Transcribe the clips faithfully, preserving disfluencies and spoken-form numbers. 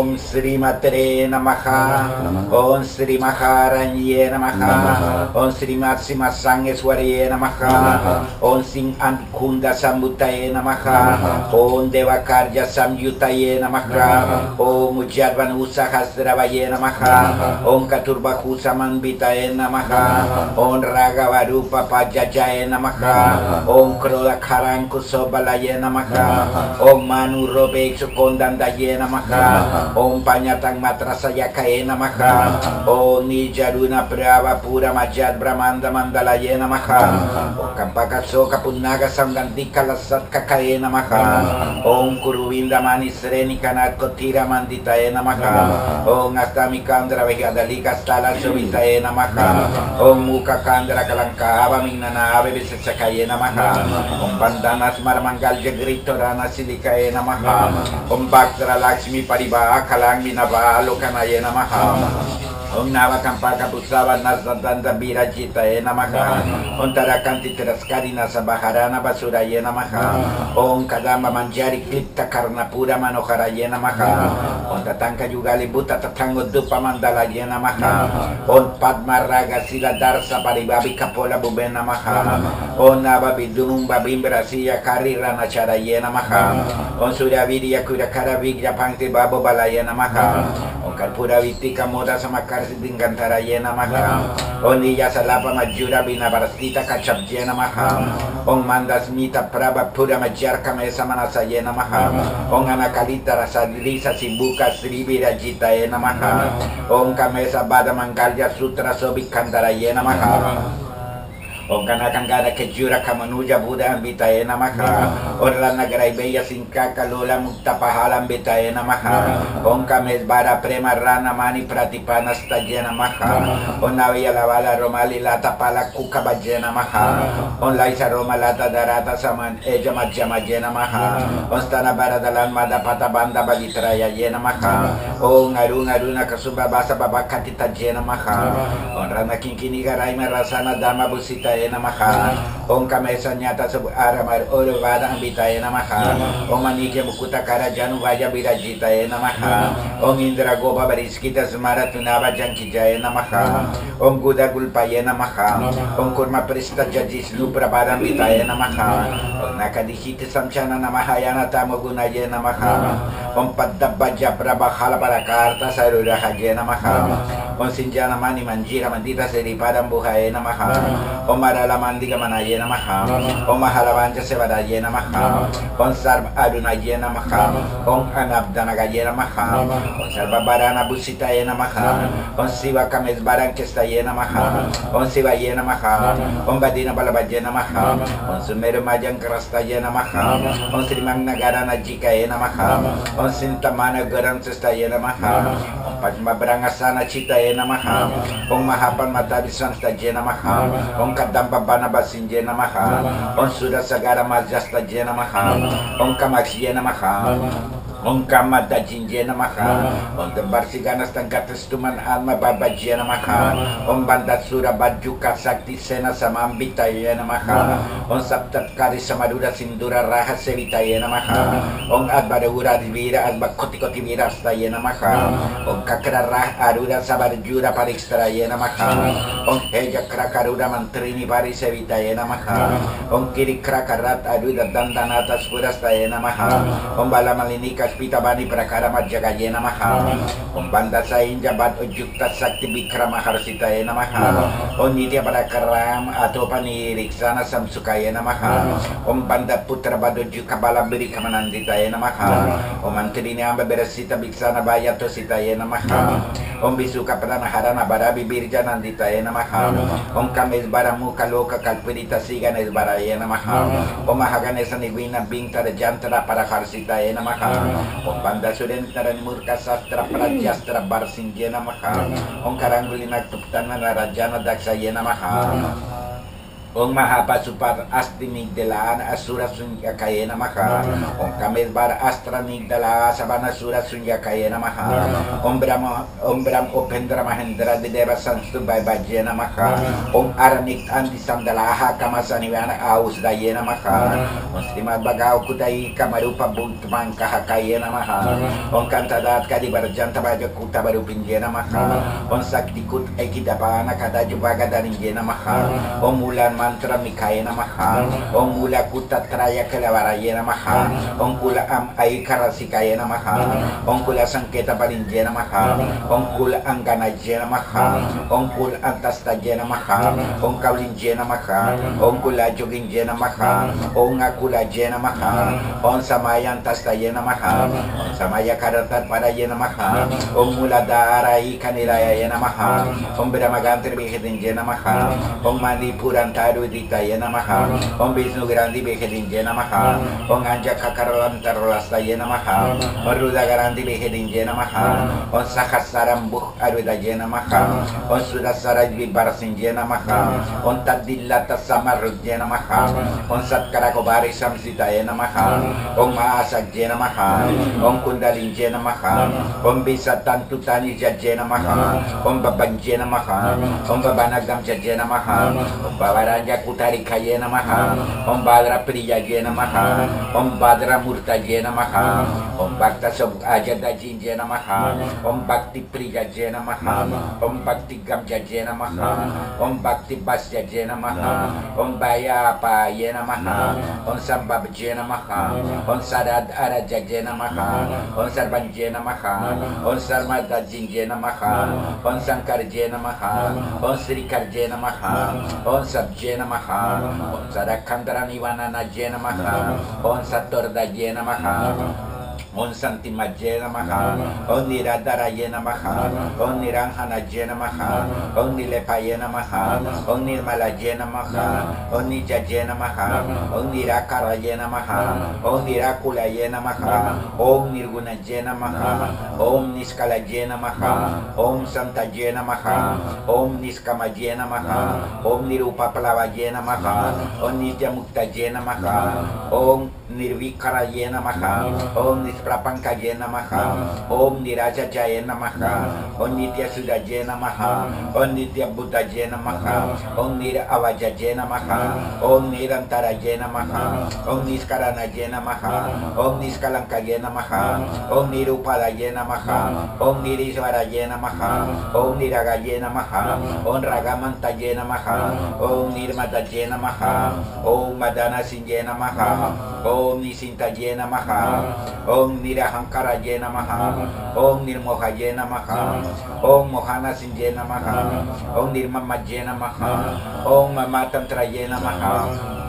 Om Sri Matre Namaha, Om Sri Maharanye Namaha, Om Sri Matsima Sangeswariye Namaha, Om Sing Antikunda Sambutaye Namaha, Om Devakarya Samyutaye Namaha, Om Ujjadvanu Sahasravaye Namaha, Om Katurbahu Samanvitaye Namaha, Om Ragavarupa Pajajaye Namaha, Om Krola Karanku Sobalaye Namaha, Om Manu Robe Sukondandaye Namaha, Om Panyatang Matrasayakaye Namaha, Om Nijaruna Prava Pura Majad Brahmanda Mandalaye Namaha, Om Kampakasoka Punaga Samgandika Lasat Kakaye Namaha, Om Kuruvinda Manisreni Kanat Kotira Manditaye Namaha, Om Astami Kandra Vegadalika Stala Sovitaye Namaha, Om Muka Kandra Kalangka Ava Mignana Ave Visachakaye Namaha, Om Bandanas Marmangal Jagrito Rana Silikaye Namaha, Om Bhaktra Lakshmi Pariba Kalang Minava Lokanaye Namaha, Om Nava Kampaka Pusava Nasdanda Birajitaye Namaha, Om Tarakanti Tiraskari Nasabaharana Basuraye Namaha, Om Kadamba Manjari Klipta Karnapura Manoharaye Namaha, Om Tatanka Yugali Buta Tatango Dupa Mandalaye Namaha, Om Padma Raga Sila Darsa Paribabi Kapola Bube Namaha, Om Nava Bidunum Babimbra Siya Kari Rana Charaye Namaha, Om Suryavirya Kurakara Vigya Pangti Babo Balaye Namaha, Om Karpura Vitika Moda Samakar Sidingantaraye Namaha, Om Niya Salapa Majura Binavarastita Kachabje Namaha, Om Mandasmita Prabha Pura Majar Kamesa Manasaye Namaha, Om Anakalita Rasadrisa Simbuka Sri Virajitaye Namaha, Om Kamesa Badamangalya Sutra Sobikandaraye Namaha, Om Kanakangara Kejura Kamanuja Buddha Ambitaye Namaha, Om Ranagarai Beya Sinkaka Lola Muktapahala Ambitaye Namaha, Om Kames Bara Prema Rana Mani Pratipana Staje Namaha, Om Navya Lavala Romali Lata Pala Kukabaje Namaha, Om Laisa Roma Lata Darata Saman Eja Majamaje Namaha, Om Stana Baradalan Madapata Banda Balitraya Namaha, Om Arun Aruna Kasuba Basa Babakati Taje Namaha, Om Rana Kinkini Garaima Rasana Dama Busita Namaha, Om Kamesa Nyata Sub Aramar Uruvada Ambitaye Namaha, Om Manikya Mukuta Karajanu Vaja Virajitaye Namaha, Om Indra Gopa Bariskita Smaratunava Jankijaye Namaha, Om Guda Gulpaye Namaha, Om Kurma Prista Jajis Luprabada Ambitaye Namaha, Om Nakadihiti Samchana Namahayana Tamogunaye Namaha, Om Paddabaja Prabhahala Barakarta Sarurahaje Namaha, Om Sinjana Mani Manjira Mandita Seripadam Buhaye Namaha, Om Marala Mandiga Manaye Namaha, Om Mahalavanja Sevadaye Namaha, Om Sarv Adunaye Namaha, Om Anabdanagaye Namaha, Om Sarvabarana Busitaye Namaha, Om Siva Kames Barankestaye Namaha, Om Sivaye Namaha, Om Badina Balabaje Namaha, Om Sumeru Majang Krastaye Namaha, Om Srimang Nagarana Jikaye Namaha, Om Sintamana Garam Sestaye Namaha, Om Padma Brangasana Chitaye Namaha, Om Mahapan Matabisan Staje Namaha, Om Kadamba Banabasinje Namaha, Om Sudasagara Majasta Je Namaha, Om Kamaksye Namaha, Om Kamada Jinje Namaha, Om Tembarsiganas Tangkatas Tuman Alma Babaje Namaha, Om Bandat Sura Bajuka Sakti Sena Samambitaye Namaha, Om Saptat Kari Samaduda Sindura Raha Sevitaye Namaha, Om Adbara Ura Vira Alba Koti Koti Virastaye Namaha, Om Kakra Rah Aruda Sabarjura Parikstraye Namaha, Om Heja Krakaruda Mantrini Pari Sevitaye Namaha, Om Kiri Krakarat Aruda Dandanata Spurastaye Namaha, Om Balamalinikas Pita Bani Prakara Majagaye Namaha, Om Banda Sainja Bad Ujukta Sakti Bikrama Harsitaye Namaha, Om Nitya Prakaram Atopani Riksana Samsukaye Namaha, Om Banda Putra Badujuka Balambiri Kamananditaye Namaha, Om Antrini Amba Berasita Biksana Bayato Sitaye Namaha, Om Bisuka Pranaharana Barabi Birja Nanditaye Namaha, Om Kames Baramu Kaloka Kalpurita Siganes Baraye Namaha, Om Mahaganesa Nivina Bintara Jantara Paraharsitaye Namaha, Om Banda Surentara Murka Sastra Prajastra Barsinje Namaha, Om Karangulina Tuptana Rajana Daksaye Namaha, Om Mahapasupat Astinigdala Asura Sunyakaye Namaha Om Kamesbar Astra Nigdala Sabana Sura Sunyakaye Namaha Om Brahma Om Brahm Opendra Mahendra Deva Sanstu Baibaje Namaha Om Aranik Andi Sandalaha Kamasaniwana Aus Daye Namaha Om Srimad Bhagav Kutai Kamarupa Bhutman Kahakaye Namaha Om Kantadat Kadibar Jantabaja Kutabaru Pinje Namaha Om Sakti Kut Ekidapana Kadaju Bagadarinje Namaha Om Mulan Mantra Mikaya Namaha Om Mula Kutatraya Kalavaraya Namaha Om Kula Am Aikarasikaya Namaha Om Kula Sanketa Parinje Namaha Om Kula Anganaje Namaha Om Kula Antastaje Namaha Om Kaulinje Namaha Om Kula Joginje Namaha Om Akula Je Namaha Om Samaya Antastaye Namaha Om Samaya Karatat Paraye Namaha Om Mula Darai Kaniraya Namaha Om Brahmagantri Bihedinje Namaha Om Manipuranta Ditaye Namaha Om Vishnu Grandi Behedinje Namaha Om Anja Kakarantarolastaye Namaha Om Ruda Grandi Behedinje Namaha Om Sahasaram Bukh Arudaye Namaha Om Sudasara Vibarasinje Namaha Om Tadillata Samarudje Namaha Om Satkarakobari Samsitaye Namaha Om Maasagje Namaha Om Kundalinje Namaha Om Bisatantutani Jaje Namaha Om Babanje Namaha Om Babanagam Jaje Namaha Om Bavaranja Kutari Kaye Namaha Om Badra Priyaje Namaha Om Badra Murtaje Namaha Om Bhakta Sab Ajadajinje Namaha Om Bhakti Priyaje Namaha Om Bhakti Gamjaje Namaha Om Bhakti Basyaje Namaha Om Baya Paye Namaha Om Sambabje Namaha Om Sarad Arajaje Namaha Om Sarvanje Namaha Om Sarmadajinje Namaha Om Sankarje Namaha Om Srikarje Namaha Om Sabje Namaha Om Sadakandra Nivanana Je Namaha Om Satorda Je Namaha Om Santimaje Namaha Om Niradaraye Namaha Om Niranghanaje Namaha Om Nilepaye Namaha Om Nirmalaje Namaha Om Nijaje Namaha Om Nirakaraye Namaha Om Nirakulaye Namaha Om Nirgunaje Namaha Om Niskalaje Namaha Om Santaje Namaha Om Niskamaje Namaha Om Nirupapalavaje Namaha Om Nityamuktaje Namaha Om Nirvikaraye Namaha Om Nisprapankaye Namaha Om Nirajajaye Namaha Om Nitya Sudaje Namaha Om Nitya Buddhaje Namaha Om Nira Avajaje Namaha Om Nirantaraje Namaha Om Niskaranaje Namaha Om Niskalankaye Namaha Om Nirupadaye Namaha Om Nirisvaraye Namaha Om Niragaye Namaha Om Ragamantaye Namaha Om Nirmataje Namaha Om Madana Sinje Namaha Om Nisintaje Namaha Om Nirahankaraye Namaha Om Nirmohaye Namaha Om Mohana Sinje Namaha Om Nirmamaje Namaha Om Mamatantraye Namaha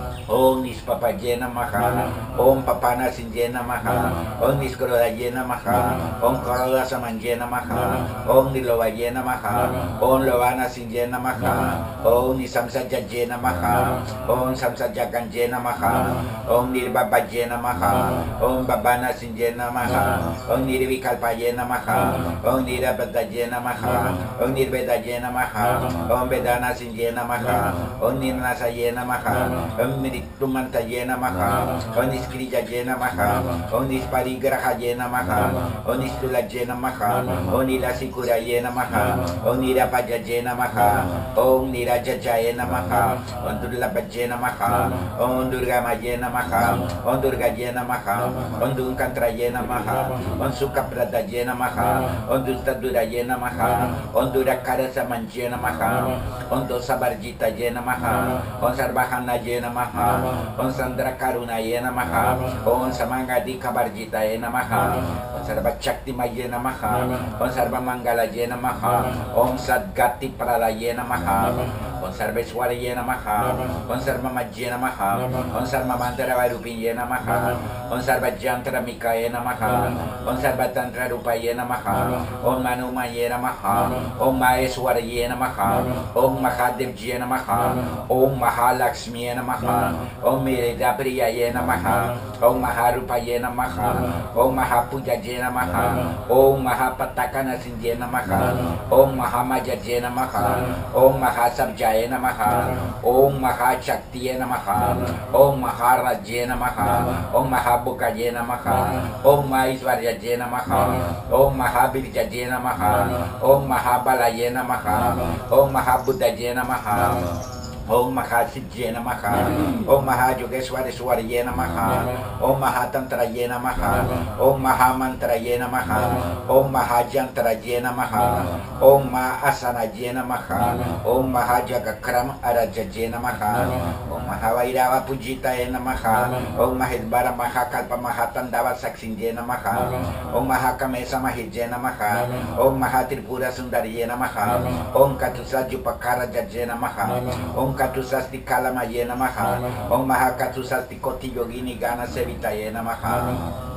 Om Nispapaje Namaha Om Papana Sinje Namaha Om Niskorodaye Namaha Om Koroda Samanje Namaha Om Nilovaye Namaha Om Lovana Sinje Namaha Om Nisamsajaje Namaha Om Samsajaganje Namaha Om Nirbabaje Namaha Om Babana Sinje Namaha Om Nirvikalpaye Namaha Om Nirabadaje Namaha Om Nirvedaje Namaha Om Vedana Sinje Namaha Om Nirnasaye Namaha Om Nitumantaye Namaha Om Niskrijaje Namaha Om Nisparigrahaye Namaha Om Nistulaje Namaha Om Nilasikuraye Namaha Om Nirapajaje Namaha Om Nirajajaye Namaha Om Durlabaje Namaha Om Durgamaye Namaha Om Durgaye Namaha Om Dunkantraye Namaha Om Sukapradaye Namaha Om Dustaduraye Namaha Om Durakarasamanje Namaha Om Dosabarjitaye Namaha Om Sarvahanaye Namaha Om Sandra Karunaye Namaha Om Samangadi Kabarjitaye Namaha Om Sarvachaktimaye Namaha Om Sarvamangalaye Namaha Om Sadgati Pralaye Namaha Om Sarveswaraye Namaha Om Sarvamaje Namaha Om Sarvamantara Varupiye Namaha Om Sarvajantara Mikaye Namaha Om Sarvatantra Rupaye Namaha Om Manumaye Namaha Om Maheswaraye Namaha Om Mahadevje Namaha Om Mahalakshmiye Namaha Om Miridapriyaye Namaha Om Maharupaye Namaha Om Mahapujaje Namaha Om Mahapatakana Sindye Namaha Om Mahamajaje Namaha Om Mahasabjaye Samudaya Namaha, Om Mahashaktiye Namaha, Om Maharajye Namaha, Om Mahabhukaye Namaha, Om Mahiswaryaye Namaha, Om Mahabirjaye Namaha, Om Mahabalaye Namaha, Om Mahabuddhaye Namaha, Om Mahasiddhye Namaha, Om Mahayogeshwareshwarye Namaha, Om Mahatantraye Namaha, Om Mahamantraye Namaha, Om Mahajantraye Namaha, Om Mahasanaye Namaha, Om Mahajagakram Arajaye Namaha, Om Mahavairava Pujitaye Namaha, Om Mahidbara Mahakalpa Mahatandawa Saksinje Namaha, Om Mahakamesa Mahije Namaha, Om Mahatripura Sundariye Namaha, Om Katusajupakara Jaye Namaha, Om Katusasti Kalamaye Namaha, Om Mahakatusasti Koti Yogini Gana Sevitaye Namaha.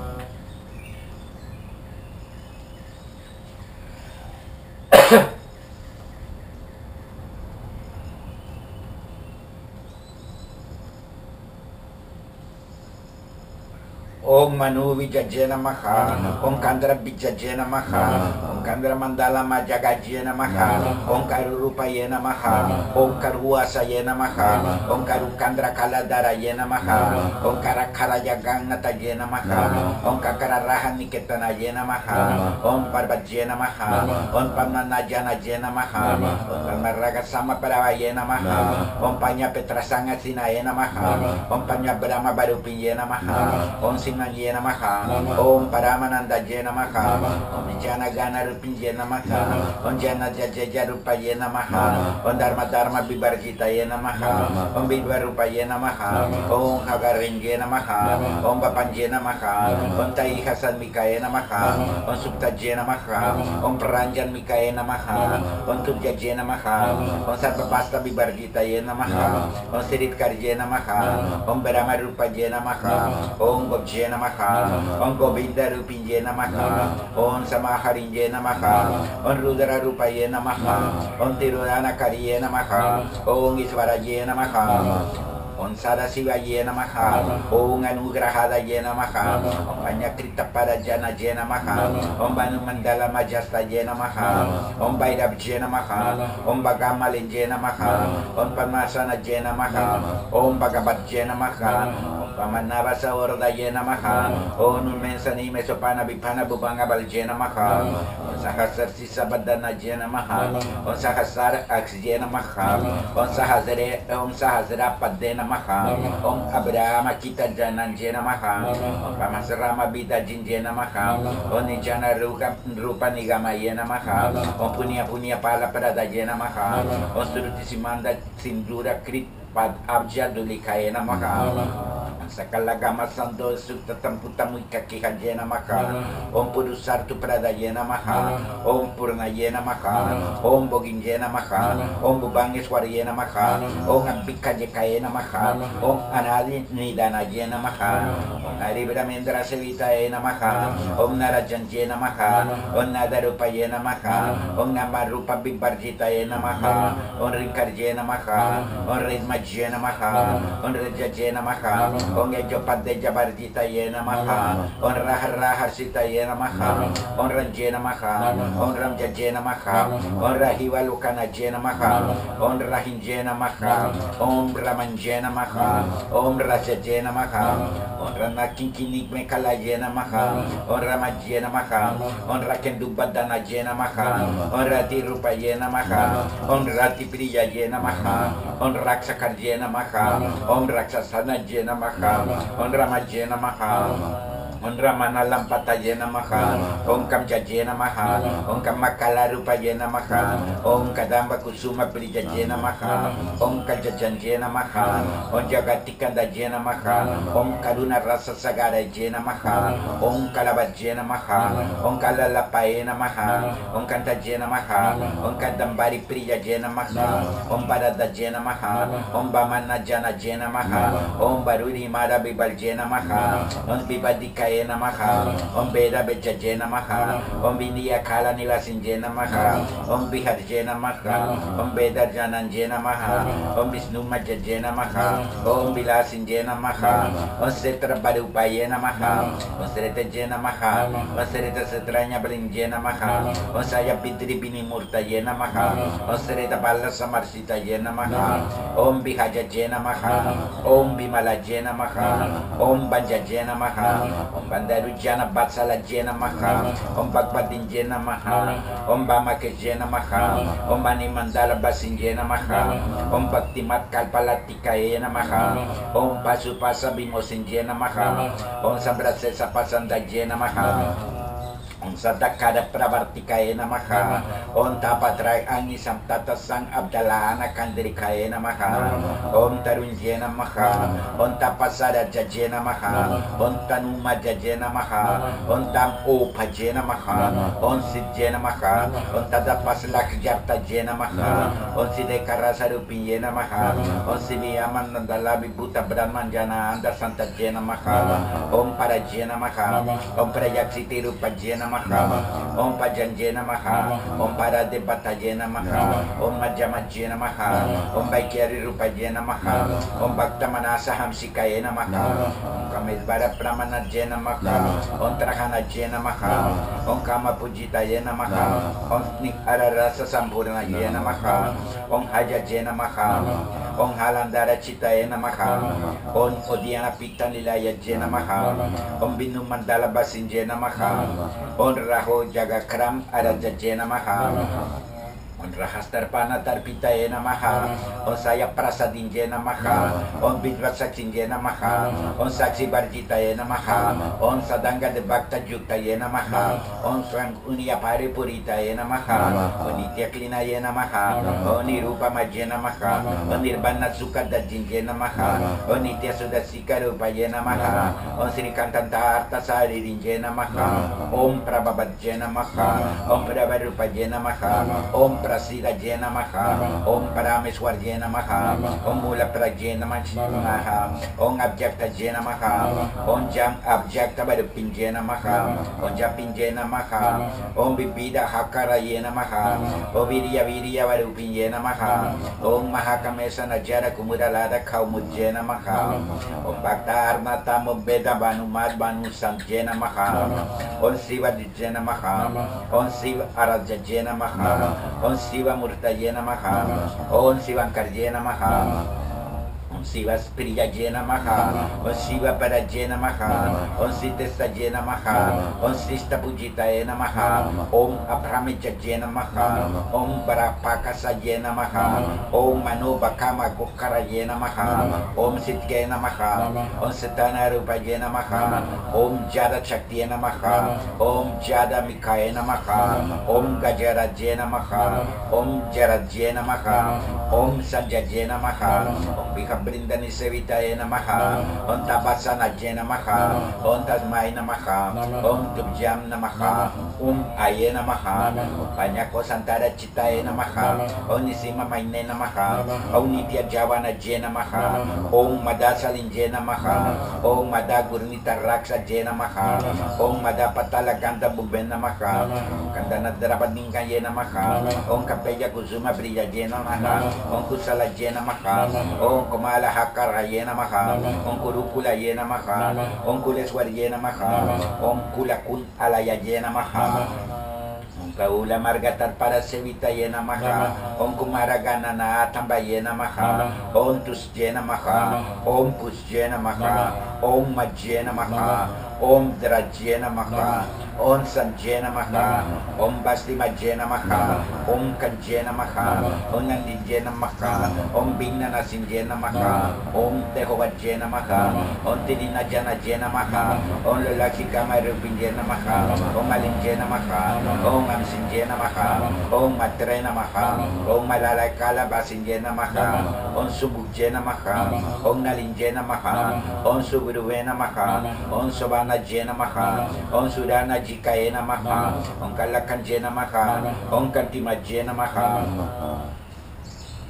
Om Manu Vijaye Namaha, Om Kandra Vijaye Namaha, Om Kandra Mandala Majagaje Namaha, Om Karurupaye Namaha, Om Karuasaye Namaha, Om Karukandra Kaladaraye Namaha, Om Karakara Yaganataye Namaha, Om Kakararaha Niketanaye Namaha, Om Parvaje Namaha, Om Pamanajanaye Namaha, Om Pamaragasama Paravaye Namaha, Om Panya Petrasanga Sinaye Namaha, Om Panya Brahma Barupiye Namaha, Om Simanye Namaha, Om Paramanandaye Namaha, Om Jana Gana Rupinje Namaha, Om Jana Jajaja Rupaye Namaha, Om Dharma Dharma Bibarjitaye Namaha, Om Bidwarupaye Namaha, Om Hagarinje Namaha, Om Bapanje Namaha, Om Tai Hasan Mikaye Namaha, Om Suptaje Namaha, Om Pranjan Mikaye Namaha, Om Tubjaje Namaha, Om Sarvapasta Bibarjitaye Namaha, Om Sirit Karje Namaha, Om Brahma Rupaye Namaha, Om Gobje Namaha, Om Govinda Rupinje Namaha, Om Samaharinje Namaha, Om Rudra Rupaye Namaha, Om Tirudana Kariye Namaha, Om Iswaraye Namaha, Om Sadasivaye Namaha, Om Anugrahadaye Namaha, Om Panyakrita Parajanaye Namaha, Om Banu Mandala Majastaye Namaha, Om Bhairabje Namaha, Om Bhagamalinje Namaha, Om Padmasanaye Namaha, Om Bhagavatje Namaha, Pamanavasa Ordaye Namaha, Om Nunmensani Mesopana Vipana Bubanga Balje Namaha, Om Sahasar Sisabadanaye Namaha, Om Sahasar Aksye Namaha, Om Sahasare Om Sahasra Padde Namaha, Om Abrahama Kita Jananje Namaha, Om Pamasrama Bida Jinje Namaha, Om Nijana Rupa Rupa Nigamaye Namaha, Om Punya Punya Pala Pradaye Namaha, Om Suruti Simanda Sindura Krit Pad Abja Dulikaye Namaha, Sakalagama Sando Sukta Tamputamu Kakihaye Namaha, Om Purusartu Pradaye Namaha, Om Purnaye Namaha, Om Boginje Namaha, Om Bubangeswaraye Namaha, Om Ambikaye Kaye Namaha, Om Anadi Nidanaye Namaha, Om Naribramendra Sevitaye Namaha, Om Narajanje Namaha, Om Nadarupaye Namaha, Om Namarupa Bibarjitaye Namaha, Om Rinkarje Namaha, Om Ridmaje Namaha, Om Rajaje Namaha, Om Yajopadde Jabarjitaye Namaha, Om Rahar Sitaye Namaha, Om Ranje Namaha, Om Ramjaje Namaha, Om Rahivalukanaje Namaha, Om Rahinje Namaha, Om Ramanje Namaha, Om Rajaje Namaha, Om Ranakinkinik Mekalaye Namaha, Om Ramaje Namaha, Om Rakendubadanaje Namaha, Om Rati Rupaye Namaha, Om Rati Priyaye Namaha, Om Raksakarje Namaha, Om Raksasanaje Namaha, Om Ramaje Namaha, Om Ramana Lampataye Namaha, Om Kamjaje Namaha, Om Kamakala Rupaye Namaha, Om Kadamba Kusuma Prijaje Namaha, Om Kajajanje Namaha, Om Jagatikandaje Namaha, Om Karuna Rasa Sagaraje Namaha, Om Kalavaje Namaha, Om Kalalapaye Namaha, Om Kantaje Namaha, Om Kadambari Priyaje Namaha, Om Baradaje Namaha, Om Bamana Janaje Namaha, Om Baruri Mara Bibalje Namaha, Om Bibadika Kaya Namaha, Om Veda Bejaje Namaha, Om Vindiya Kala Nivasinje Namaha, Om Viharje Namaha, Om Veda Jananje Namaha, Om Vishnu Majaje Namaha, Om Vilasinje Namaha, Om Setra Barupaye Namaha, Om Sereta Je Namaha, Om Sereta Setranya Belinje Namaha, Om Saya Pitri Bini Murtaye Namaha, Om Sereta Bala Samarsita Je Namaha, Om Bihaja Je Namaha, Om Bimala Je Namaha, Om Banja Je Namaha, Om Bandaru Jana Batsala Je Namaha, Om Bhagavatin Je Namaha, Om Bhamake Je Namaha, Om Mani Mandala Basin Je Namaha, Om Bhaktimat Kalpalatikaye Namaha, Om Pasupasa Bimosin Je Namaha, Om Sambrasesa Pasanda Je Namaha, Om Sadakada Pravartikaye Namaha, Om Tapatray Angi Samtata Sang Abdalana Kandrikaye Namaha, Om Tarunje Namaha, Om Tapasada Jaje Namaha, Om Tanuma Jaje Namaha, Om Tam Opa Je Namaha, Om Sidje Namaha, Om Tadapaslak Jarta Je Namaha, Om Sidekara Sarupiye Namaha, Om Siviyaman Nandalabi Bhuta Brahmanjana Anda Santa Je Namaha, Om Paraje Namaha, Om Prayaksiti Rupa Je Namaha, Om Pajanje Namaha, Om Paradebataje Namaha, Om Majamaje Namaha, Om Vaikyari Rupaje Namaha, Om Bhaktamanasa Hamsikaye Namaha, Om Kamesvara Pramanaje Namaha, Om Trahanaje Namaha, Om Kamapujitaye Namaha, Om Nikararasa Sampurnaye Namaha, Om Hajaje Namaha, Om Halandara Chitaye Namaha, Om Odiana Pitanilaya Je Namaha, Om Binu Mandala Basinje Namaha, Om Raho Jagakram Arajaje Namaha, Om Rahastarpana Tarpitaye Namaha, Om Saya Prasadinje Namaha, Om Vidvatsaksinje Namaha, Om Saksi Barjitaye Namaha, Om Sadanga de Bhakta Juktaye Namaha, Om Swang Unia Paripuritaye Namaha, Om Nitya Klinaye Namaha, Om Nirupa Maje Namaha, Om Nirbana Sukadajinje Namaha, Om Nitya Sudasika Rupaye Namaha, Om Sri Kantanta Arta Saririnje Namaha, Om Prabhabhaje Namaha, Om Prabharupaje Namaha, Om Prasida Je Namaha, Om Parameswar Je Namaha, Om Mula Praje Namaha, Om Abjakta Je Namaha, Om Jam Abjakta Barupin Je Namaha, Om Japin Je Namaha, Om Vibhida Hakara Je Namaha, Om Virya Virya Varupin Je Namaha, Om Mahakamesa Najara Kumudalada Kaumud Je Namaha, Om Bhakta Arnata Mubeda Banumad Banu Sant Je Namaha, Om Siva Je Namaha, Om Siva Araja Je Namaha, Om Siva Murtaye Namaha, Om Sivankarje Namaha, Om Siva Spriyaje Namaha, Om Siva Paraje Namaha, Om Sitasaje Namaha, Om Sista Pujitaye Namaha, Om Abrahamijaje Namaha, Om Parapakasaje Namaha, Om Manubakama Gokaraye Namaha, Om Sitke Namaha, Om Satana Rupaye Namaha, Om Jada Shaktiye Namaha, Om Jada Mikaye Namaha, Om Gajaraje Namaha, Om Jaraje Namaha, Om Sanjaje Namaha, Om Bika Brindani Sevitaye Namaha, Om Tapasana Je Namaha, Om Tasmai Namaha, Om Tubjam Namaha, Om Aye Namaha, Om Panyako Santara Chitaye Namaha, Om Nisima Maine Namaha, Om Nitya Javana Je Namaha, Om Madasalin Je Namaha, Om Mada Gurnita Raksa Je Namaha, Om Mada Patala Ganda Buben Namaha, Om Kandana Drapadinka Ye Namaha, Om Kapeya Kusuma Priya Je Namaha, Om Kusala Je Namaha, Om Kumala Hakara Ye Namaha, Om Kurukula Ye Namaha, Om Kuleswar Ye Namaha, Om Kulakun Alaya Ye Namaha, Kaula Margatar para Sevita Ye Namaha, Om Kumaragana Na Atamba Ye Namaha, Om Tus Je Namaha, Om Pus Je Namaha, Om Majje Namaha, Om Draje Namaha, Om Sanje Namaha, Om Basti Majje Namaha, Om Kanje Namaha, Om Nandije Namaha, Om Bina Nasinje Namaha, Om Tehovaje Namaha, Om Tidina Jana Je Namaha, Om Lulaki Kamarupinje Namaha, Om Malinje Namaha, Om Amsinje Namaha, Om Matre Namaha, Om Malalai Kalabasinje Namaha, Om Subukje Namaha, Om Nalinje Namaha, Om Suburuve Namaha, Om Sobana Je Namaha, Om Sudana Jikaye Namaha, Om Kalakan Je Namaha, Om Kantima Je Namaha,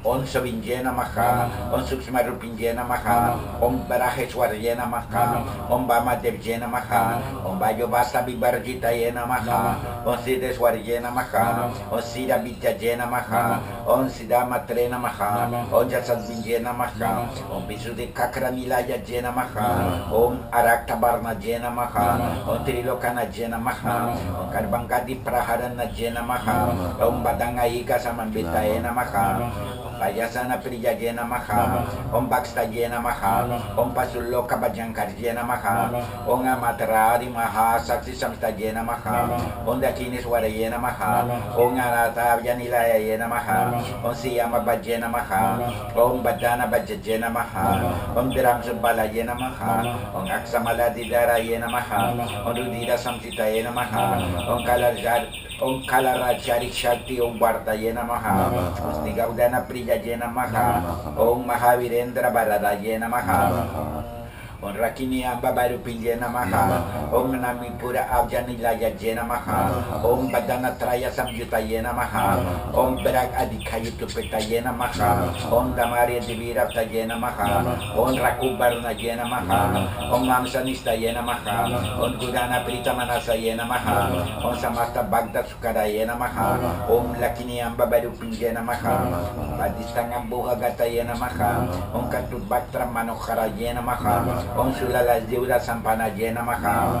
Om Sabinje Namaha, Om Sukshma Rupinje Namaha, Om Baraheswarye Namaha, Om Bamadevje Namaha, Om Vayobhasa Vivarjitaye Namaha, Om Siddheswarye Namaha, Om Siddha Vidyaje Namaha, Om Siddha Matre Namaha, Om Jasadvinje Namaha, Om Visuddhi Kakramilayaje Namaha, Om Araktabarnaje Namaha, Om Trilokanaje Namaha, Om Karbangkadi Praharanaje Namaha, Om Badangaika Samambitaye Namaha, Payasana Priyaje Namaha, Om Bhakstaye Namaha, Om Pasulloka Bhajankarje Namaha, Om Amatarari Maha Saksi Samstaje Namaha, Om Dakiniswaraye Namaha, Om Anata Vyanilayaye Namaha, Om Siyama Bhaje Namaha, Om Badana Bhajaje Namaha, Om Dhiramsubalaye Namaha, Om Aksamaladi Namaha, Om Rudira Samsitaye Namaha, Om Kalarjar Om Kalarajari Shakti Om Vartaye Namaha, Om Snigaudana Priyaje Namaha, Om Mahavirendra Baradaye Namaha, Om Rakini Amba Barupinje Namaha, Om Namipura Avjanilayaje Namaha, Om Badana Traya Samyutaye Namaha, Om Brag Adikayutupetaye Namaha, Om Damari Divirataye Namaha, Om Rakubarnaye Namaha, Om Mamsanistaye Namaha, Om Gudana Pritamanasaye Namaha, Om Samasta Bhagda Sukaraye Namaha, Om Lakini Amba Barupinje Namaha, Badistangam Buhagataye Namaha, Om Katubhatra Manoharaye Namaha, Om Sulala Jiura Sampanaje Namaha,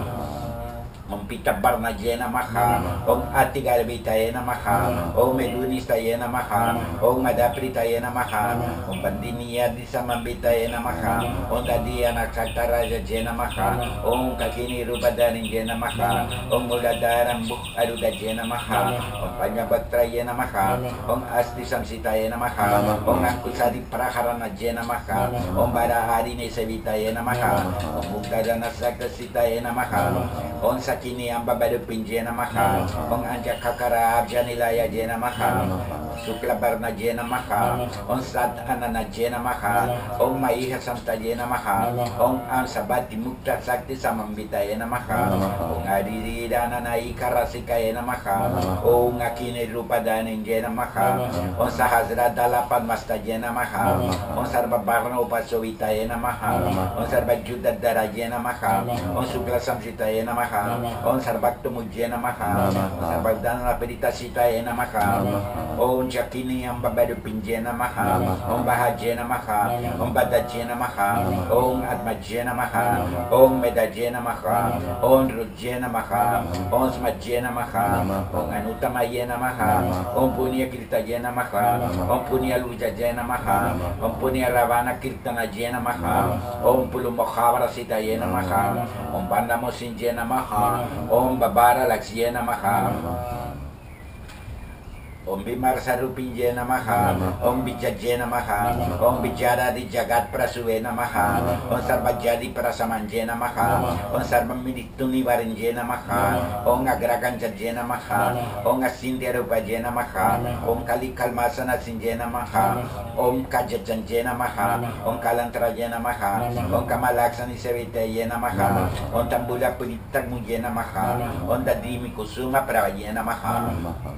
Om Pitabarnaje Namaha, Om Atigarbitaye Namaha, Om Medunistaye Namaha, Om Madapritaye Namaha, Om Bandiniya Disamambitaye Namaha, Om Dadiya Nakshatarajaje Namaha, Om Kakini Rupadarinje Namaha, Om Muladaram Buk Arudaje Namaha, Om Panyabaktraye Namaha, Om Asti Samsitaye Namaha, Om Angkusari Praharanaje Namaha, Om Barahari Sevitaye Namaha, Om Bukadana Sakasitaye Namaha, Om Sakini Amba Barupinje Namaha, Om Anjakakara Abjanilayaje Namaha, Sukla Barnaje Namaha, Om Sad Ananaje Namaha, Om Maiha Samtaje Namaha, Om Ansabati Mukta Sakti Samambitaye Namaha, Om Adiri Dananai Karasikaye Namaha, Om Akine Rupadaninje Namaha, Om Sahasra Dalapan Mastaje Namaha, Om Sarva Barna Upasovitaye Namaha, Om Sarva Judadaraje Namaha, Om Sukla Samsitaye Namaha, Om Sarvakta Mujje Namaha, Om Sarvagdana Peditasitaye Namaha, Om Jakini Amba Barupinje Namaha, Om Bahaje Namaha, Om Badaje Namaha, Om Admaje Namaha, Om Medaje Namaha, Om Rujje Namaha, Om Smaje Namaha, Om Anutamaye Namaha, Om Punya Kirtaje Namaha, Om Punya Lujaje Namaha, Om Punya Ravana Kirtanaje Namaha, Om Pulumokhavara Sitaye Namaha, Om Bandamosinje Namaha, Om Babara Laksye Namaha, Om Bimar Sarupinje Namaha, Om Bijaje Namaha, Om Bijara di Jagat Prasuve Namaha, Om Sarvajadi Prasamanje Namaha, Om Sarvaminituni Varinje Namaha, Om Agrakan Jaje Namaha, Om Asindya Rupaje Namaha, Om Kali Kalmasana Sinje Namaha, Om Kajajanje Namaha, Om Kalantraje Namaha, Om Kamalaksani Sevitaye Namaha, Om Tambula Pulitag Muje Namaha, Om Dadimi Kusuma Pravaye Namaha.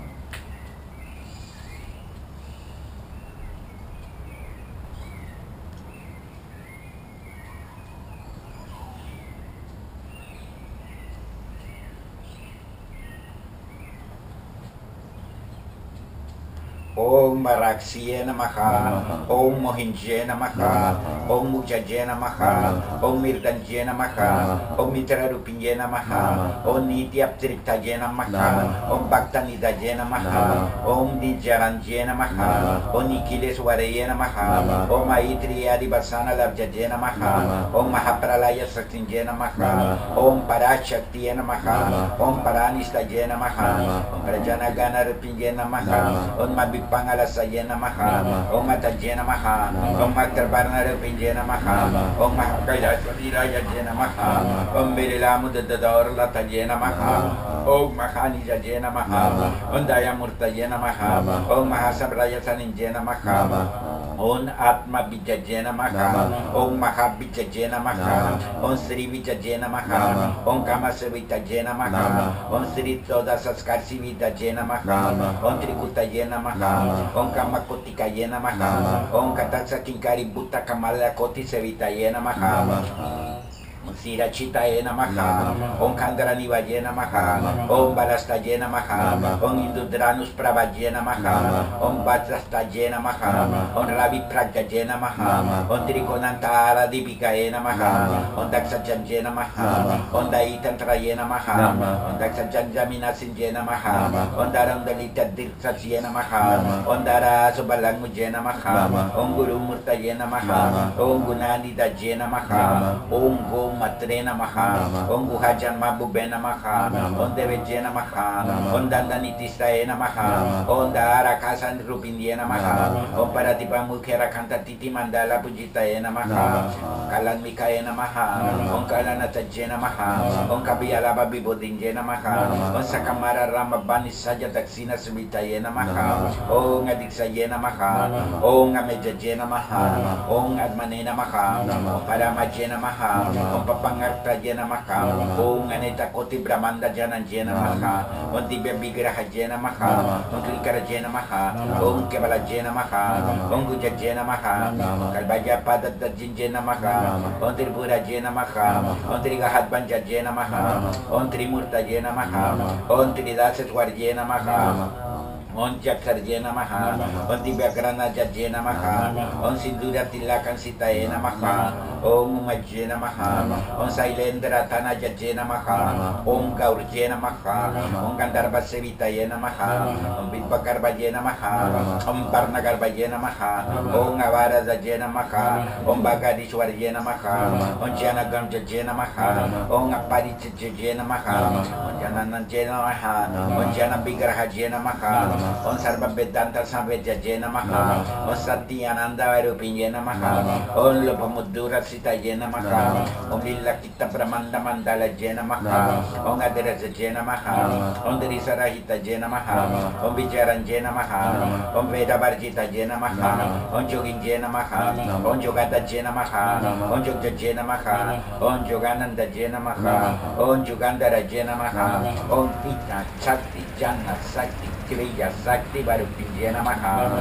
Om Maraksiye Namaha, Om Mohinje Namaha, Om Mujaje Namaha, Om Mirdanje Namaha, Om Mitra Rupinje Namaha, Om Nityaptritaje Namaha, Om Bhaktanidaje Namaha, Om Nijaranje Namaha, Om Nikileswaraye Namaha, Om Maitriya Basana Labjaje Namaha, Om Mahapralaya Saktinje Namaha, Om Parashaktiye Namaha, Om Paranistaje Namaha, Om Prajanagana Rupinje Namaha, Om Mabik Pangalasaye Namaha, Om Mataje Namaha, Om Maktarbarna Rupinje Namaha, Om Mahakailasvarirayaje Namaha, Om Birilamudadador Lataje Namaha, Om Mahanijaje Namaha, Om Dayamurtaje Namaha, Om Mahasabraya Saninje Namaha, Om Atma Vijaye Namaha, Om Mahavijaye Namaha, Om Sri Vijaye Namaha, Om Kamasa Vijaye Namaha, Om Sri Todasaskarsi Vijaye Namaha, Om Trikutaye Namaha, Om Kamakotikaye Namaha, Om Kataksa Kinkari Butta Kamala Koti Sevitaye Namaha, Om Sirachitaye Namaha, Om Kandaranivaye Namaha, Om Balastaye Namaha, Om Indudranus Pravaye Namaha, Om Vajrastaye Namaha, Om Ravi Prajaye Namaha, Om Trikonantara Dipikaye Namaha, Om Daksajanje Namaha, Om Daitantraye Namaha, Om Daksajanjamina Sinje Namaha, Om Darandalita Dirksaye Namaha, Om Dara Subalanguje Namaha, Om Guru Murtaye Namaha, Om Gunani Daje Namaha, Om Go Matre Namaha, Om Guhajan Mabube Namaha, Om Deveje Namaha, Om Dandanitistaye Namaha, Om Darakasan Rupindye Namaha, Om Paratipa Mukhera Kanta Titi Mandala Pujitaye Namaha, Kalan Mikaye Namaha, Om Kalanataje Namaha, Om Kabiyalaba Bibodinje Namaha, Om Sakamara Ramabani Saja Daksina Sumitaye Namaha, Om Adiksaye Namaha, Om Amejaje Namaha, Om Admane Namaha, Om Paramaje Namaha, Om Papangartaje Namaha, Om Aneta Koti Brahmanda Jananje Namaha, Om Dibya Vigrahaje Namaha, Om Krikaraje Namaha, Om Kevalaje Namaha, Om Gujaje Namaha, Kalbaja Padadajinje Namaha, Om Tripuraje Namaha, Om Trigahat Banjaje Namaha, Om Trimurtaje Namaha, Om Tridaseswarje Namaha, Om Jaksarje Namaha, Om Tibyakrana Jaje Namaha, Om Sindura Tilakan Sitaye Namaha, Om Umajje Namaha, Om Sailendra Tana Jaje Namaha, Om Gaurje Namaha, Om Gandharva Sevitaye Namaha, Om Vidvakarvaje Namaha, Om Parnagarvaje Namaha, Om Avara Jaje Namaha, Om Bhagadishwarje Namaha, Om Janagam Jaje Namaha, Om Aparichaje Namaha, Om Jananaje Namaha, Om Janabigrahaje Namaha, Om Sarva Vedanta Samvejaje Namaha, Om Satyananda Varupinye Namaha, Om Lopamudura Sitaye Namaha, Om Lilakita Brahmanda Mandala Jena Namaha, Om Adirajaje Namaha, Om Dirisarahita Jena Namaha, Om Vijaranje Namaha, Om Vedavarjita Jena Namaha, Om Joginje Namaha, Om Jogada Jena Namaha, Om Jogjaje Namaha, Om Jogananda Jena Namaha, Om Jugandara Jena Namaha, Om Pita Sakti Jana Sakti Kriya Sakti Varupinje Namaha,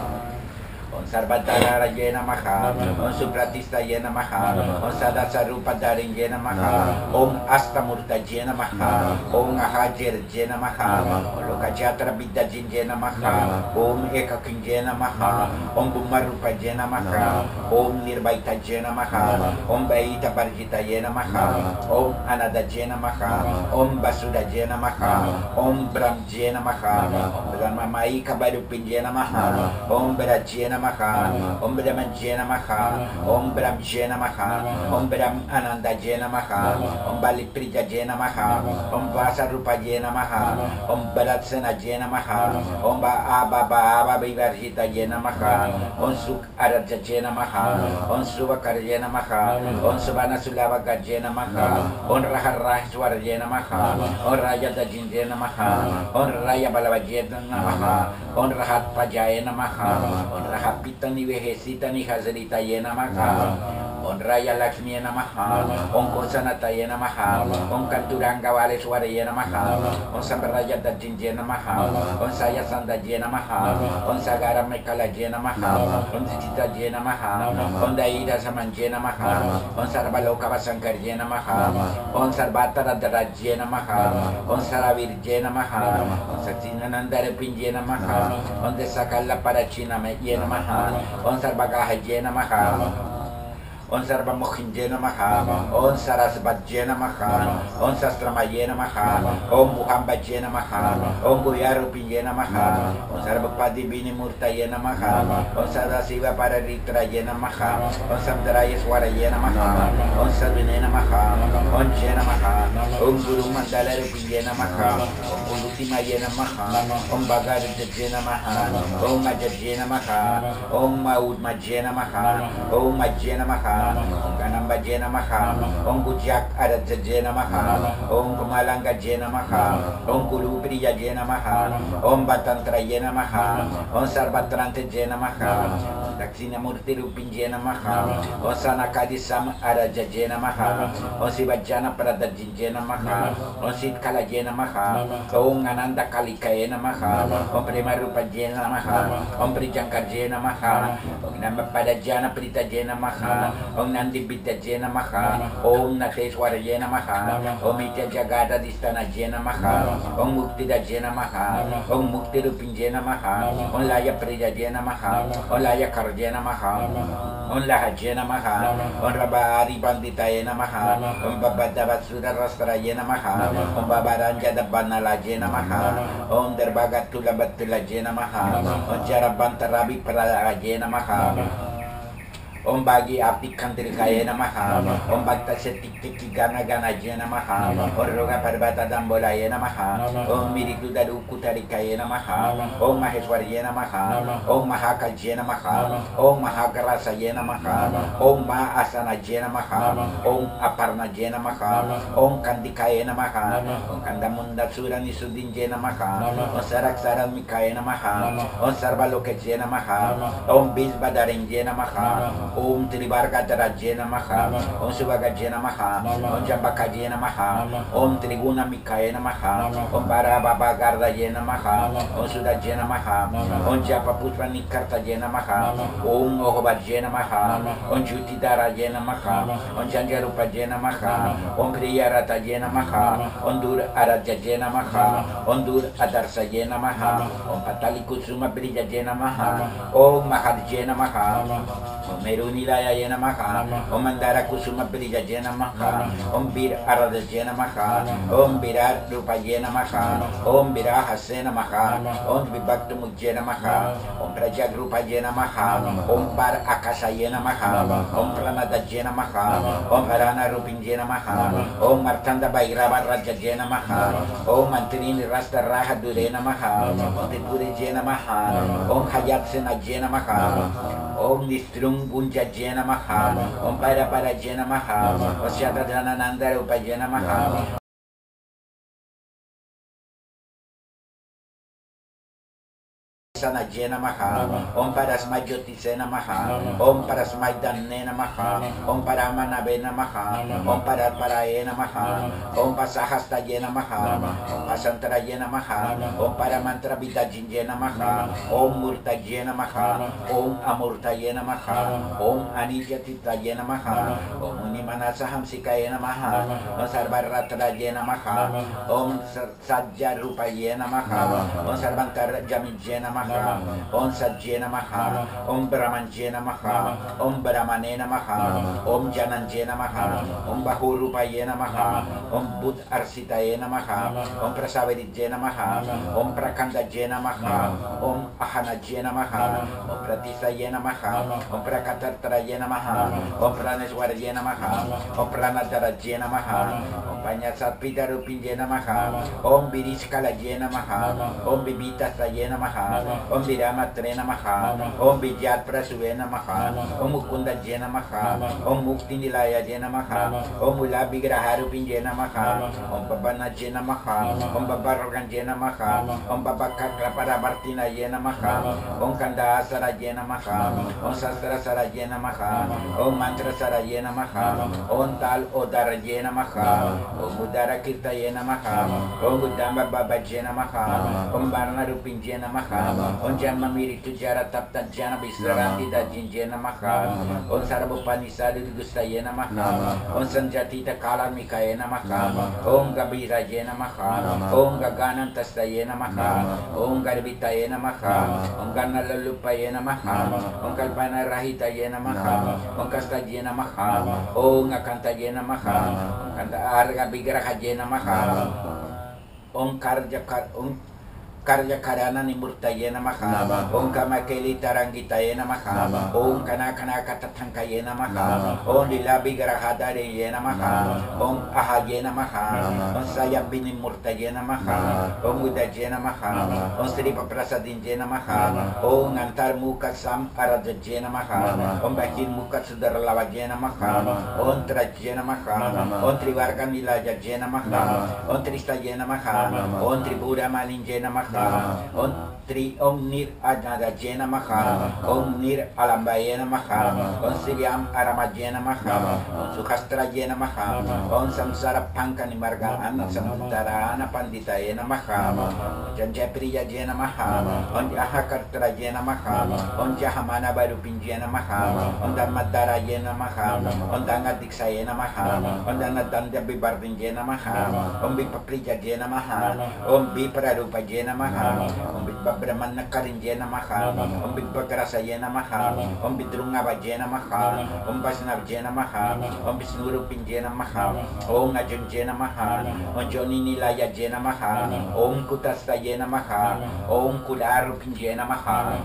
Om Sarvadara Raye Namaha, Om Supratistaye Namaha, Om Sadasarupa Darinje Namaha, Om Astamurtaje Namaha, Om Ahajerje Namaha, Om Lokajatra Vidyajinje Namaha, Om Ekakinje Namaha, Om Bumarupaje Namaha, Om Nirvaitaje Namaha, Om Baita Barjitaye Namaha, Om Anadaje Namaha, Om Basudaje Namaha, Om Brahmje Namaha, Om Brahmamai Kabarupinje Namaha, Om Beraje Namaha, Om Brahmanje Namaha, Om Brahmje Namaha, Om Brahm Anandaje Namaha, Om Baliprijaje Namaha, Om Vasarupaje Namaha, Om Balatsanaje Namaha, Om Ababa Vivarjitaje Namaha, Om Suk Arajaje Namaha, Om Suvakarje Namaha, Om Subhana Sulavagaje Namaha, Om Raharahswarje Namaha, Om Rajadajinje Namaha, Om Raya Balavaje Namaha, Om Rahat Pajaye Namaha, Om Rahat Pitani Vehesitani Hazaritaye Namaha, Om Raya Lakshmi Namaha, Om Kosanataye Namaha, Om Kanturanga Valeswaraye Namaha, Om Sambaraya Dajinje Namaha, Om Saya Sandaje Namaha, Om Sagara Mekalaje Namaha, Om Sitaje Namaha, Om Daida Samanje Namaha, Om Sarvaloka Vasankarje Namaha, Om Sarvatara Daraje Namaha, Om Saravirje Namaha, Om Satinanandare Pinje Namaha, Om Desakala Parachina Meye Namaha, Om Sarvagahaje Namaha, Om Sarva Mokhinje Namaha, Om Sarasvatje Namaha, Om Sastramaye Namaha, Om Muhambaje Namaha, Om Buyarupinje Namaha, Om Sarvapadi Bini Murtaye Namaha, Om Sadasiva Pararitraye Namaha, Om Samdaraye Swaraye Namaha, Om Sarvine Namaha, Om Je Namaha, Om Guru Mandala Rupinje Namaha, Om Ulutimaya Namaha, Om Bhagarajya Namaha, Om Ajajya Namaha, Om Maudmajya Namaha, Om Majya Namaha, Om Ganambajya Namaha, Om Gujak Arajya Namaha, Om Kumalangajya Namaha, Om Gulupriyajya Namaha, Om Batantraya Namaha, Om Sarvatrantajya Namaha, Dakshinamurti Rupinjya Namaha, Om Sanakadisam Arajya Namaha, Om Sivajjana Pradajya Namaha, Om Sitkalajya Namaha, Om Ananda Kalikaya Namaha, Om Premarupajya Namaha, Om Prijangkarjya Namaha, Om Namapadajana Pritajya Namaha, Om Nandi Vidyajya Namaha, Om Nateswaraya Namaha, Om Itya Jagada Distanajya Namaha, Om Muktidajya Namaha, Om Mukti Rupinjya Namaha, Om Laya Prijajya Namaha, Om Laya Karjya Namaha, Om Lahajya Namaha, Om Rabari Banditaya Namaha, Om Babadavasura Rastraya Namaha, Om Babaranja Dabanalajya Namaha, Om Derbagatula Batulajya Namaha, Om Jarabantarabi Pralajya Namaha, Om Bagi Api Kantrikaya Namaha, Om Bhakta Setik Tiki Gana Gana Jena Namaha, Om Roga Parvata Dambolaya Namaha, Om Miritu Daru Kutarikaya Namaha, Om Maheshwarya Namaha, Om Mahakajya Namaha, Om Mahakarasaya Namaha, Om Mahasana Jena Namaha, Om Aparna Jena Namaha, Om Kandikaya Namaha, Om Kandamunda Surani Sudin Jena Namaha, Om Saraksaran Mikaya Namaha, Om Sarvaloka Jena Namaha, Om Bisbadarin Jena Namaha, Om Tribargatarajya Namaha, Om Subhagajya Namaha, Om Jambakajya Namaha, Om Triguna Mikaya Namaha, Om Barababagardaye Namaha, Om Sudajya Namaha, Om Japa Pushpanikartajya Namaha, Om Ohobajya Namaha, Om Jutidaraye Namaha, Om Janjarupajya Namaha, Om Priyaratajya Namaha, Om Dur Arajajya Namaha, Om Dur Adarsaye Namaha, Om Patalikusuma Brijajya Namaha, Om Mahadjya Namaha, Om Merunilaya Namaha, Om Mandara Kusuma Brijajya Namaha, Om Bir Aradajya Namaha, Om Virat Rupajya Namaha, Om Virahasya Namaha, Om Vibhakta Mujya Namaha, Om Prajagrupajya Namaha, Om Par Akasaya Namaha, Om Pranadajya Namaha, Om Harana Rupinjya Namaha, Om Martanda Bhairava Rajajya Namaha, Om Mantrini Rasta Rahadure Namaha, Om Tripurajya Namaha, Om Hayat Senajya Namaha, Om Nistrum Bunjajya Namaha, Om Paraparajya Namaha, Om Syatadhanananda Rupajya Namaha, Sanajya Namaha, Om Parasmai Jyotise Namaha, Om Parasmai Danne Namaha, Om Paramanabe Namaha, Om Paraparaye Namaha, Om Pasahastaye Namaha, Om Pasantaraye Namaha, Om Paramantra Vidajinje Namaha, Om Murtaye Namaha, Om Amurtaye Namaha, Om Anityatitaye Namaha, Om Unimanasaham Sikaye Namaha, Om Sarvaratraye Namaha, Om Sajja Rupaye Namaha, Om Sarvantar Jamijye Namaha, Om Sajya Namaha, Om Brahmanje Namaha, Om Brahmane Namaha, Om Jananje Namaha, Om Bahurupaye Namaha, Om Bud Arsitaye Namaha, Om Prasaverijye Namaha, Om Prakandaje Namaha, Om Ahanaje Namaha, Om Pratisaye Namaha, Om Prakatartraye Namaha, Om Praneswarye Namaha, Om Pranadaraje Namaha, Om Panyasatpita Rupinje Namaha, Om Virishkalaje Namaha, Om Bibitasaye Namaha, Om Viramatre Namaha, Om Vidyat Prasuve Namaha, Om Mukundaje Namaha, Om Mukti Nilayaje Namaha, Om Ulabigraharupinje Namaha, Om Babanaje Namaha, Om Babaroganje Namaha, Om Babakakraparabartinaye Namaha, Om Kandasaraje Namaha, Om Sastrasaraje Namaha, Om Mantrasaraye Namaha, Om Tal Odaraje Namaha, Om Udara Kirtaye Namaha, Om Udamba Babaje Namaha, Om Barna Rupinje Namaha, Om Janma Miritu Jara Tapta Jana Visraranti Dajinje Namaha, Om Sarvapanisadu Gustaye Namaha, Om Sanjatita Kalamikaye Namaha, Om Gabiraje Namaha, Om Gaganantastaye Namaha, Om Garbitaye Namaha, Om Ganalalupaye Namaha, Om Kalpana Rahitaye Namaha, Om Kastaje Namaha, Om Akantaye Namaha, Om Kanta Arga Bigrahaje Namaha, Om Karjakar Om Karya Karana Nimurtaye Namaha, Om Kamakeli Tarangitaye Namaha, Om Kanakana Katathankaye Namaha, Om Lilabi Garahadare Namaha, Om Ahaye Namaha, Om Sayabini Murtaye Namaha, Om Udaje Namaha, Om Sri Paprasadinje Namaha, Om Antar Muka Sam Arajaje Namaha, Om Bahin Muka Sudarlavaje Namaha, Om Traje Namaha, Om Trivarga Nilajaje Namaha, Om Tristaye Namaha, Om Tribura Malinje Namaha, Om Tri Om Nir Adnadaje Namaha, Om Nir Alambaye Namaha, Om Sriam Aramaje Namaha, Om Suhastraje Namaha, Om Samsara Pankani Margaan Samutara Panditaye Namaha, Janjapriyaje Namaha, Om Jahakartraje Namaha, Om Jahamana Barupinje Namaha, Om Dhammadaraje Namaha, Om Dangadiksaye Namaha, Om Danadanda Bibardinje Namaha, Om Bipapriyaje Namaha, Om Biprarupaje Namaha, Om Bidbabraman Nakarinje Namaha, Om Bidbagrasaye Namaha, Om Bidrungabaje Namaha, Om Basnavje Namaha, Om Bisnurupinje Namaha, Om Ajunje Namaha, Om Joni Nilayaje Namaha, Om Kutastaye Namaha, Om Kudarupinje Namaha.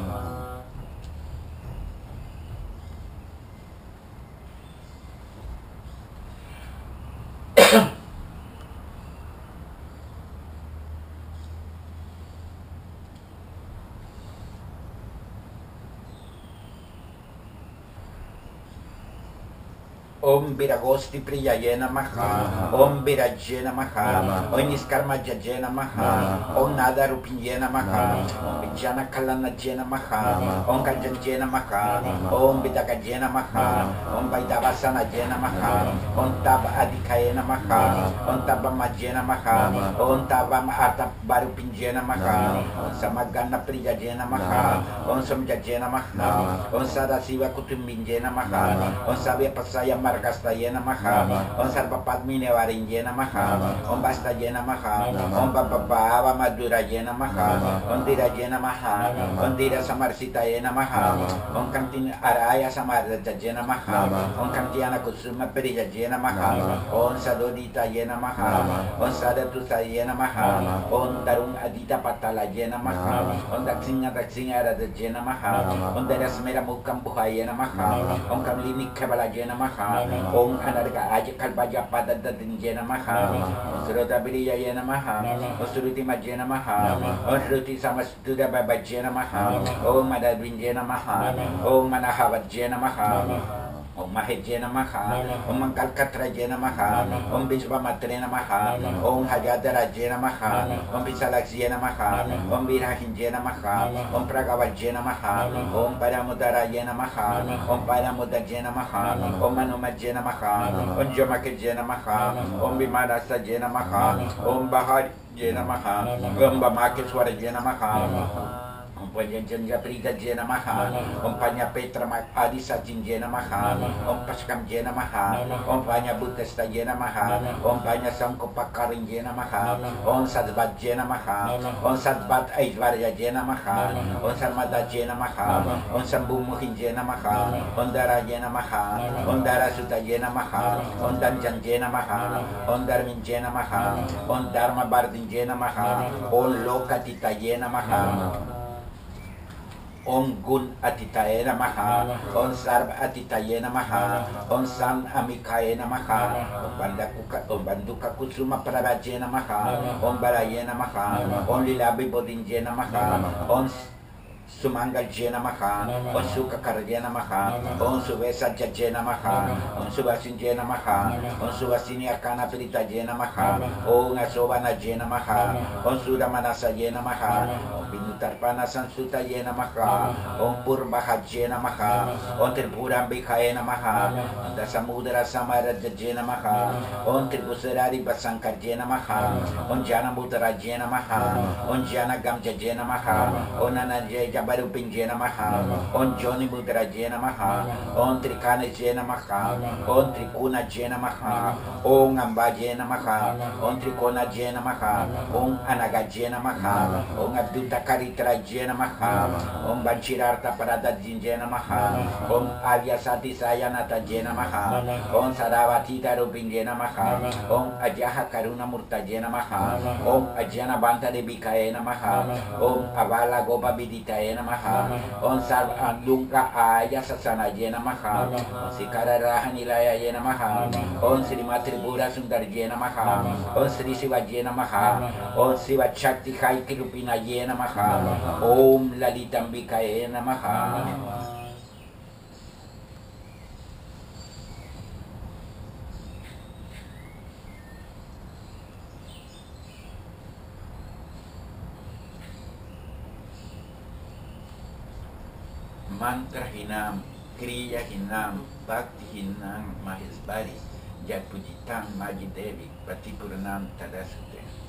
Om Viragosti Priyaye Namaha, Om Viraje Namaha, Om Niskarma Jaje Namaha, Om Nada Rupinye Namaha, Om Vijana Kalana Jena Maha, Om Kajanje Namaha, Om Vidagaje Namaha, Om Vaidavasana Jena Maha, Om Taba Adikaye Namaha, Om Taba Maje Namaha, Om Taba Maata Barupinje Namaha, Om Samagana Priyaje Namaha, Om Samjaje Namaha, Om Sadasiva Kutumbinje Namaha, Om Sabya Pasaya Markastaye Namaha, Om Sarvapadmine Varinje Namaha, Om Bastaye Namaha, Om Bababa Maduraje Namaha, Om Diraje Namaha, Om Dira Samarsitaye Namaha, Om Kantin Araya Samarjaje Namaha, Om Kantiana Kusuma Priyaje Namaha, Om Sadoditaye Namaha, Om Sadatusaye Namaha, Om Darung Adita Patalaye Namaha, Om Daksinga Daksinga Radaje Namaha, Om Darasmera Mukam Buhaye Namaha, Om Kamlini Kabalaje Namaha, Om Anarga Aja Kalbaja Padadinje Namaha, Om Surodabiriya Namaha, Om Suruti Maje Namaha, Om Suruti Samastuda Babaje Namaha, Om Madadvinje Namaha, Om Manahavaje Namaha, Om Maheje Namaha, Om Mangalkatraje Namaha, Om Vishwamatre Namaha, Om Hajadaraje Namaha, Om Visalaksye Namaha, Om Virahinje Namaha, Om Pragavaje Namaha, Om Paramudaraye Namaha, Om Paramudaje Namaha, Om Manumaje Namaha, Om Jamakeje Namaha, Om Vimarasaje Namaha, Om Baharje Namaha, Om Bamakeswaraje Namaha, Om Panjanja Prigaje Namaha, Om Panya Petra Adisa Jinje Namaha, Om Paskam Je Namaha, Om Panya Buddhasta Je Namaha, Om Panya Sangkopakarin Je Namaha, Om Sadvat Je Namaha, Om Sadvat Aishwarya Je Namaha, Om Sarmada Je Namaha, Om Sambumuhin Je Namaha, Om Dara Je Namaha, Om Dara Sutta Je Namaha, Om Danjan Je Namaha, Om Darmin Je Namaha, Om Dharma Bardin Je Namaha, Om Lokatita Je Namaha, Om Gun Atitaye Namaha, Om Sarva Atitaye Namaha, Om San Amikaye Namaha, Om Bandakuka, Om Banduka Kusuma Praraje Namaha, Om Baraye Namaha, Om Lilabi Bodinje Namaha, Om Sumangal Je Namaha, Om Sukakar Je Namaha, Om Suvesa Je Namaha, Om Suvasin Je Namaha, Om Suvasini Akana Prita Je Namaha, Om Asovana Je Namaha, Om Sudamanasa Je Namaha, Om Binutarpana Sansuta Je Namaha, Om Purbaha Je Namaha, Om Tripura Bikaye Namaha, Om Dasamudra Samara Je Namaha, Om Tripusarari Basankar Je Namaha, Om Jana Mudra Je Namaha, Om Jana Gamja Je Namaha, Om Nana Je Jabarupinje Namaha, Om Joni Mudraje Namaha, Om Trikanaje Namaha, Om Trikunaje Namaha, Om Ambaje Namaha, Om Trikonaje Namaha, Om Anagaje Namaha, Om Abduta Karitraje Namaha, Om Banchirarta Paradadinje Namaha, Om Avyasati Sayanata Namaha, Om Saravati Tarupinje Namaha, Om Ajaha Karuna Murtaje Namaha, Om Ajana Banta Debikaye Namaha, Om Avala Gopa Biditaye Namaha, Om Sarva Dunka Aya Sasanaje Namaha, Om Sikara Rahanilaya Namaha, Om Sri Matripura Sundarje Namaha, Om Sri Sivaje Namaha, Om Siva Shakti Hai Kirupinaye Namaha, Om Lalitambikaye Namaha. Mantra Hinam, Kriya Hinam, Bhakti Hinam, Mahesbari, Jat Pujitang Majidevi, Patipurnam Tadasute.